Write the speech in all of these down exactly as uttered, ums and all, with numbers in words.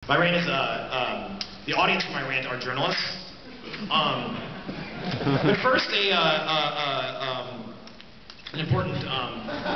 My rant is, uh, um, the audience for my rant are journalists. Um, but first, a, uh, uh, uh, um, an important, um,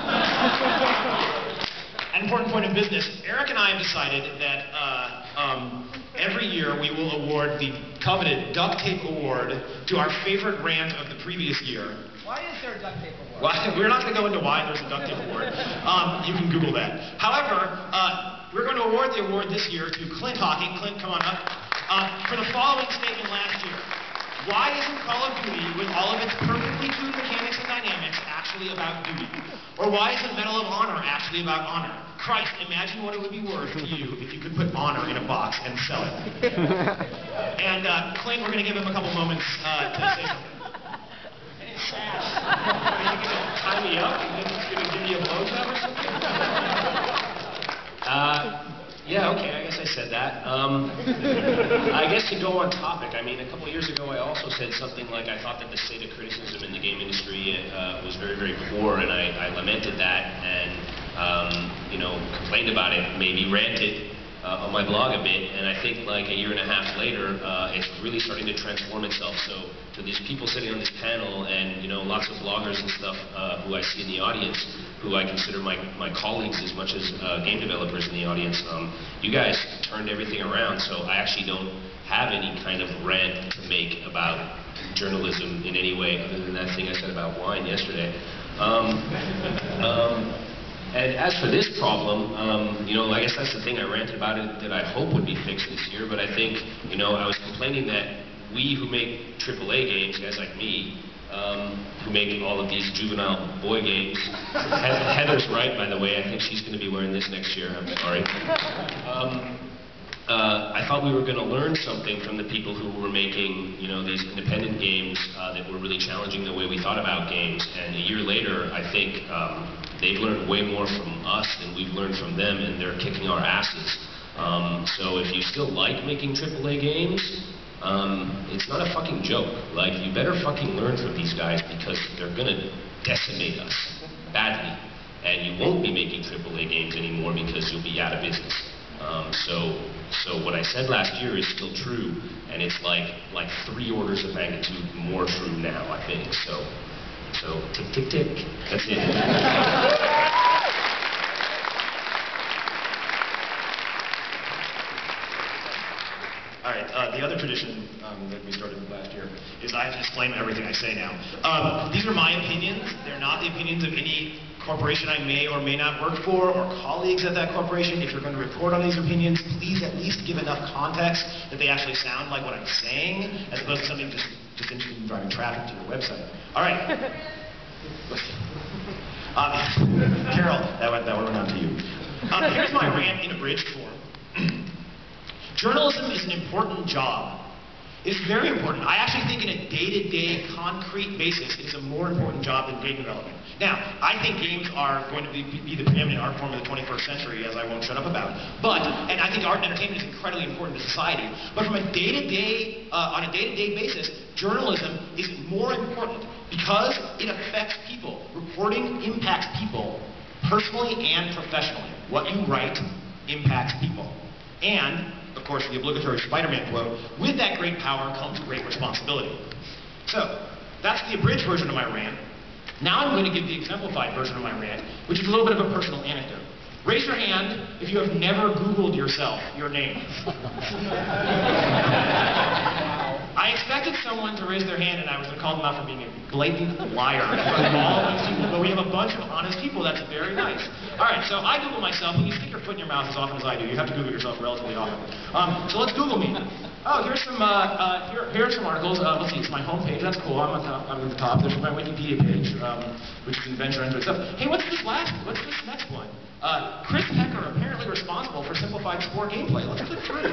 an important point of business. Eric and I have decided that uh, um, every year we will award the coveted Duct Tape Award to our favorite rant of the previous year. Why is there a Duct Tape Award? Well, we're not going to go into why there's a Duct Tape Award. Um, you can Google that. However, uh, we're going to award the award this year to Clint Hockey. Clint, come on up. Uh, for the following statement last year. Why isn't Call of Duty, with all of its perfectly tuned mechanics and dynamics, actually about duty? Or why isn't Medal of Honor actually about honor? Christ, imagine what it would be worth to you if you could put honor in a box and sell it. And uh, Clint, we're going to give him a couple moments uh, to say something. It's sad. Are you going to tie me up and then it's going to give me a blowjob or something? Uh, yeah, okay, I guess I said that. Um, I guess to go on topic, I mean, a couple years ago I also said something like I thought that the state of criticism in the game industry uh, was very, very poor, and I, I lamented that and, um, you know, complained about it, maybe ranted uh, on my blog a bit, and I think like a year and a half later, uh, it's really starting to transform itself. So, to these people sitting on this panel and, you know, lots of bloggers and stuff uh, who I see in the audience, who I consider my, my colleagues as much as uh, game developers in the audience, um, you guys turned everything around, so I actually don't have any kind of rant to make about journalism in any way other than that thing I said about wine yesterday. Um, um, and as for this problem, um, you know, I guess that's the thing I ranted about it that I hope would be fixed this year, but I think, you know, I was complaining that we who make triple A games, guys like me, um, who make all of these juvenile boy games. Heather's right, by the way. I think she's going to be wearing this next year. I'm sorry. Um, uh, I thought we were going to learn something from the people who were making, you know, these independent games uh, that were really challenging the way we thought about games. And a year later, I think um, they've learned way more from us than we've learned from them, and they're kicking our asses. Um, so if you still like making triple A games, Um, it's not a fucking joke. Like, you better fucking learn from these guys because they're gonna decimate us badly. And you won't be making triple A games anymore because you'll be out of business. Um, so, so what I said last year is still true, and it's like, like three orders of magnitude more true now, I think. So, so tick, tick, tick. That's it. All right, uh, the other tradition um, that we started last year is I have to disclaim everything I say now. Um, these are my opinions. They're not the opinions of any corporation I may or may not work for or colleagues at that corporation. If you're going to report on these opinions, please at least give enough context that they actually sound like what I'm saying, as opposed to something just, just interested in driving traffic to your website. All right. uh, Carol, that went, that went on to you. Um, here's my rant in abridged form. Journalism is an important job. It's very important. I actually think in a day-to-day, concrete basis, it's a more important job than game development. Now, I think games are going to be, be the preeminent art form of the twenty-first century, as I won't shut up about. But, and I think art and entertainment is incredibly important to society. But from a day-to-day, uh, on a day-to-day basis, journalism is more important because it affects people. Reporting impacts people personally and professionally. What you write impacts people. And of course, the obligatory Spider-Man quote, with that great power comes great responsibility. So, that's the abridged version of my rant. Now I'm going to give the exemplified version of my rant, which is a little bit of a personal anecdote. Raise your hand if you have never Googled yourself, your name. I expected someone to raise their hand and I was going to call them out for being a blatant liar in front of all these people, but we have a bunch of honest people. That's very nice. All right, so I Google myself, and you stick your foot in your mouth as often as I do. You have to Google yourself relatively often. Um, so let's Google me. Oh, here's some uh, uh, here, here's some articles. Uh, let's see, it's my homepage. That's cool. I'm, on top, I'm at the top. There's my Wikipedia page, um, which can venture into stuff. Hey, what's this last? What's this next one? Uh, Chris Hecker apparently responsible for simplified sport gameplay. Let's click through.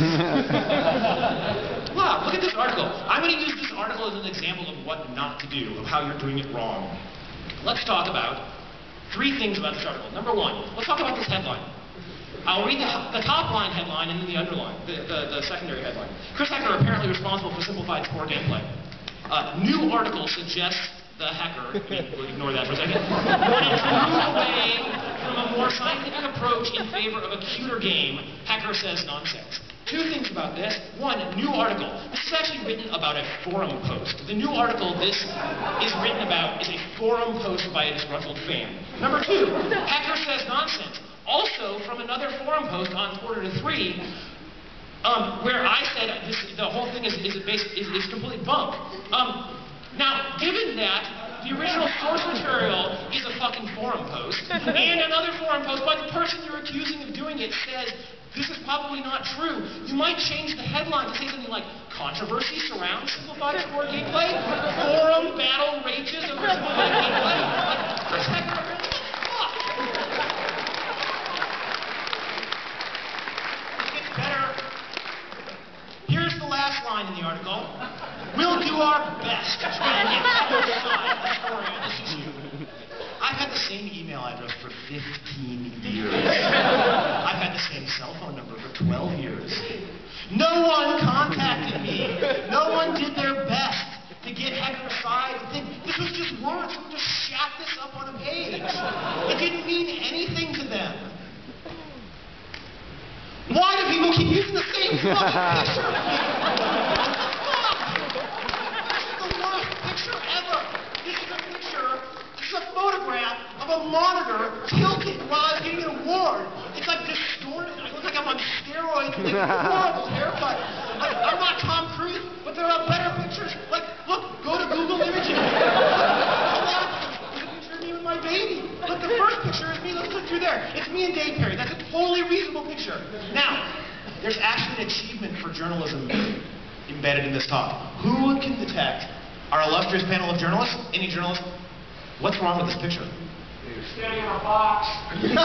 Wow, look at this article. I'm going to use this article as an example of what not to do, of how you're doing it wrong. Let's talk about three things about this article. Number one, let's talk about this headline. I'll read the, the top line headline and then the underline, the, the, the secondary headline. Chris Hecker apparently responsible for simplified sport gameplay. Uh, new article suggests the hacker, we'll ignore that for a second, wanted to move away from a more scientific approach in favor of a cuter game, hacker says nonsense. Two things about this. One, new article. This is actually written about a forum post. The new article this is written about is a forum post by a disgruntled fan. Number two, hacker says nonsense. Also from another forum post on Quarter to Three, um, where I said this, the whole thing is, is, basic, is, is complete bunk. Um, Now, given that the original source material is a fucking forum post, and another forum post by the person you're accusing of doing it says, this is probably not true, you might change the headline to say something like, controversy surrounds simplified score gameplay, forum battle rages over simplified gameplay. Like, Chris Hecker, what the fuck? It gets better. Here's the last line in the article. We'll do our best to try and get the other side of the story on this issue. I've had the same email address for fifteen years. I've had the same cell phone number for twelve years. No one contacted me. No one did their best to get Hector's side. This was just words. We just shat this up on a page. It didn't mean anything to them. Why do people keep using the same fucking picture? Photograph of a monitor tilted while I was getting an award. It's like distorted. I look like I'm on steroids with a horrible haircut. Like, I'm not Tom Cruise, but there are better pictures. Like, look, go to Google Images. Look, there's a picture of me with my baby. Look, the first picture is me. Let's look through there. It's me and Dave Perry. That's a totally reasonable picture. Now, there's actually an achievement for journalism embedded in this talk. Who can detect our illustrious panel of journalists? Any journalist? What's wrong with this picture? You're standing on a box. Yes!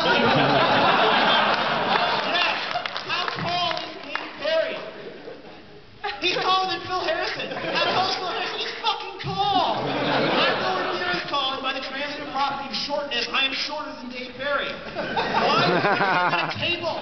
How tall is Dave Perry? He's taller than Phil Harrison. How tall is Phil Harrison? He's fucking tall! I'm nowhere near as tall, and by the transitive property of shortness, I am shorter than Dave Perry. Why? I'm at a table.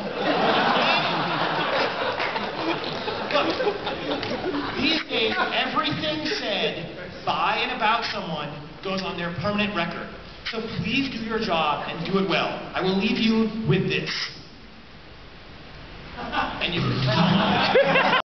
Look, these days, everything said by and about someone goes on their permanent record. So please do your job and do it well. I will leave you with this. And you